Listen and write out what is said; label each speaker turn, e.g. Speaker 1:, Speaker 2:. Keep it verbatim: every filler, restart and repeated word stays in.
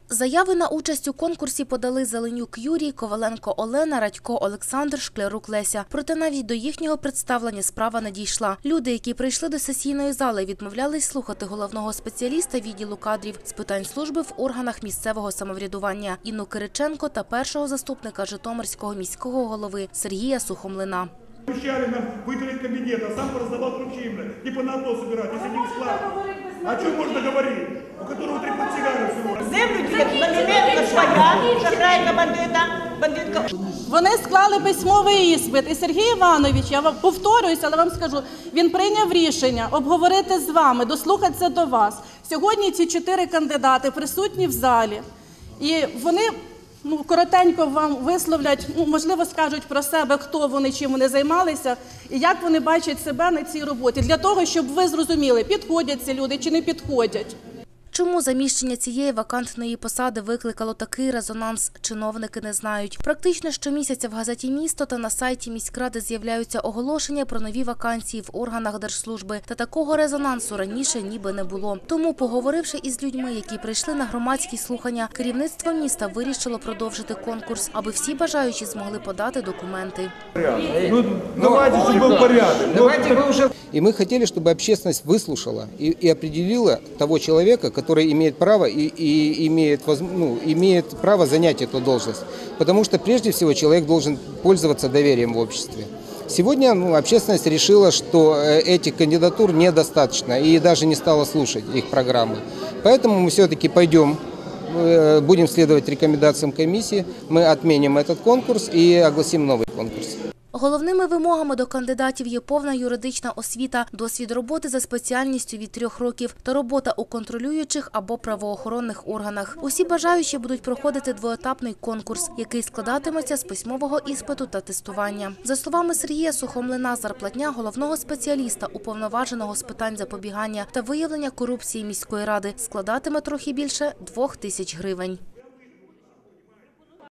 Speaker 1: Заяви на участь у конкурсі подали Зеленюк Юрій, Коваленко Олена, Радько Олександр, Шклярук Леся. Проте навіть до їхнього представлення справа не дійшла. Люди, які прийшли до сесійної зали, відмовлялись слухати головного спеціаліста відділу кадрів з питань служби в органах місцевого самоврядування Інну Кириченко та першого заступника Житомирського міського голови Сергія Сухомлина.
Speaker 2: Обещали нам выделить кабинет, а сам раздавал ключи, типа на одно собирать, если не склад. А что можно говорить? У которого три портсигара всего.
Speaker 3: Землю ділять, Малиненко своя, шахрайка бандита, бандитка.
Speaker 4: Вони склали письмовий іспит. І Сергій Іванович, я вам повторююся, але вам скажу, він прийняв рішення обговорити з вами, дослухатися до вас. Сьогодні ці чотири кандидати присутні в залі. І вони... Ну, коротенько вам висловлять, ну, можливо, скажуть про себе, хто вони, чим вони займалися і як вони бачать себе на цій роботі. Для того, щоб ви зрозуміли, підходять ці люди чи не підходять.
Speaker 1: Чому заміщення цієї вакантної посади викликало такий резонанс, чиновники не знають. Практично щомісяця в газеті «Місто» та на сайті міськради з'являються оголошення про нові вакансії в органах держслужби. Та такого резонансу раніше ніби не було. Тому, поговоривши із людьми, які прийшли на громадські слухання, керівництво міста вирішило продовжити конкурс, аби всі бажаючі змогли подати документи.
Speaker 2: Ну, давайте, чтобы был порядок.
Speaker 5: Давайте вы уже... И мы хотели, чтобы общественность выслушала и, и определила того человека, который имеет право и, и имеет, ну, имеет право занять эту должность. Потому что прежде всего человек должен пользоваться доверием в обществе. Сегодня ну, общественность решила, что этих кандидатур недостаточно и даже не стала слушать их программы. Поэтому мы все-таки пойдем, будем следовать рекомендациям комиссии, мы отменим этот конкурс и огласим новый конкурс.
Speaker 1: Головними вимогами до кандидатів є повна юридична освіта, досвід роботи за спеціальністю від трьох років та робота у контролюючих або правоохоронних органах. Усі бажаючі будуть проходити двоетапний конкурс, який складатиметься з письмового іспиту та тестування. За словами Сергія Сухомлина, зарплатня головного спеціаліста, уповноваженого з питань запобігання та виявлення корупції міської ради, складатиме трохи більше двох тисяч гривень.